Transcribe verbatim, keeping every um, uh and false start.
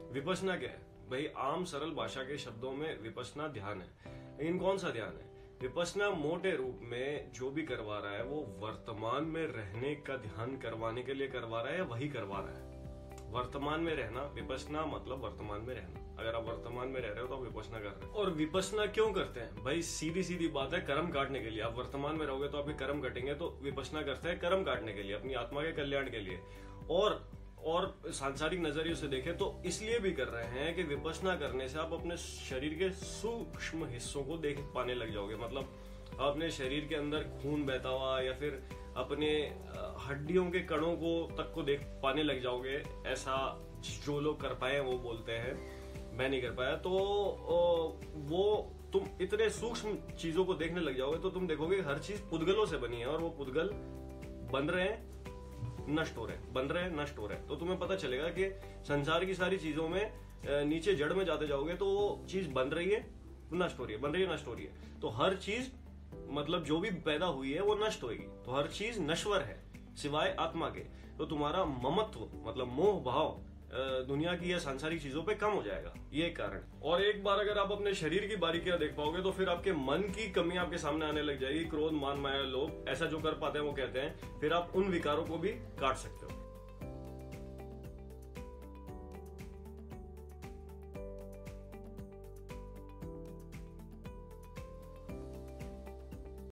विपश्यना क्या है भाई? आम सरल भाषा के शब्दों में विपश्यना ध्यान है। लेकिन कौन सा ध्यान है? विपश्यना मोटे रूप में जो भी करवा रहा है वो वर्तमान में रहने का ध्यान करवाने के लिए करवा रहा है या वही करवा रहा है? वर्तमान में रहना, विपश्यना मतलब वर्तमान में रहना। अगर आप वर्तमान में रह रहे हो तो आप विपश्यना कर रहे हो। और विपश्यना क्यों करते हैं भाई? सीधी सीधी बात है, कर्म काटने के लिए। आप वर्तमान में रहोगे तो आपके कर्म कटेंगे, तो विपश्यना करते हैं कर्म काटने के लिए, अपनी आत्मा के कल्याण के लिए। और और सांसारिक नजरिए से देखें तो इसलिए भी कर रहे हैं कि विपश्यना करने से आप अपने शरीर के सूक्ष्म हिस्सों को देख पाने लग जाओगे। मतलब अपने शरीर के अंदर खून बहता हुआ या फिर अपने हड्डियों के कणों को तक को देख पाने लग जाओगे। ऐसा जो लोग कर पाए वो बोलते हैं, मैं नहीं कर पाया। तो वो तुम इतने सूक्ष्म चीजों को देखने लग जाओगे तो तुम देखोगे हर चीज पुद्गलों से बनी है और वो पुद्गल बन रहे हैं, नष्ट हो रहे हैं, बन रहे हैं, नष्ट हो रहे हैं। तो तुम्हें पता चलेगा कि संसार की सारी चीजों में नीचे जड़ में जाते जाओगे तो वो चीज बन रही है, नष्ट हो रही है, बन रही है, नष्ट हो रही है। तो हर चीज मतलब जो भी पैदा हुई है वो नष्ट होगी। तो हर चीज नश्वर है सिवाय आत्मा के। तो तुम्हारा ममत्व मतलब मोह भाव दुनिया की या सांसारिक चीजों पे कम हो जाएगा, ये कारण। और एक बार अगर आप अपने शरीर की बारीकियां देख पाओगे तो फिर आपके मन की कमी आपके सामने आने लग जाएगी। क्रोध, मान, माया, लोभ, ऐसा जो कर पाते हैं वो कहते हैं, फिर आप उन विकारों को भी काट सकते हो।